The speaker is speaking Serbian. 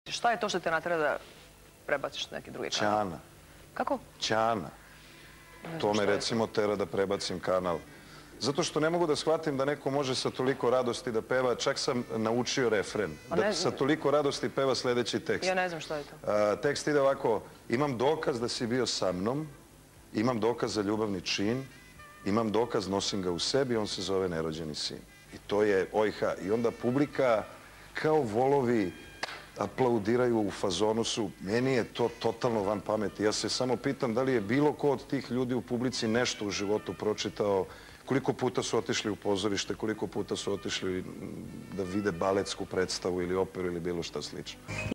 Šta je to što te natera da prebaciš na neki drugi kanal? Ćana. Kako? Ćana. To me recimo tera da prebacim kanal. Zato što ne mogu da shvatim da neko može sa toliko radosti da peva, čak sam naučio refren, da sa toliko radosti peva sledeći tekst. Ja ne znam što je to. Tekst ide ovako: imam dokaz da si bio sa mnom, imam dokaz za ljubavni čin, imam dokaz, nosim ga u sebi, on se zove nerođeni sin. I to je ojha. I onda publika kao volovi aplaudiraju, u fazonu su. Meni je to totalno van pameti. Ja se samo pitam da li je bilo ko od tih ljudi u publici nešto u životu pročitao, koliko puta su otišli u pozorište, koliko puta su otišli da vide baletsku predstavu ili operu ili bilo šta slično.